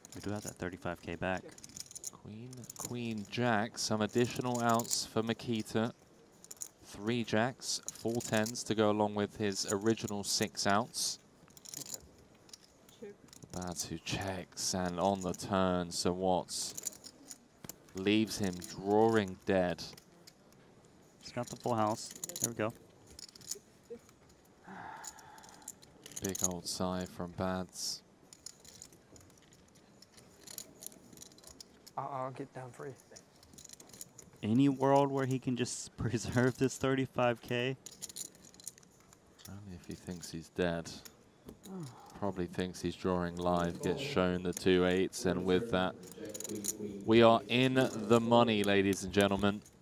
We do have that 35K back. Queen, Queen, Jack. Some additional outs for Makita. 3 jacks, 4 tens to go along with his original 6 outs. Batu checks and on the turn, so Watts leaves him drawing dead. He's got the full house. There we go. Big old sigh from Bads. I'll get down for you. Any world where he can just preserve this 35K? Only if he thinks he's dead. Probably thinks he's drawing live, gets shown the 2 8s, and with that, we are in the money, ladies and gentlemen.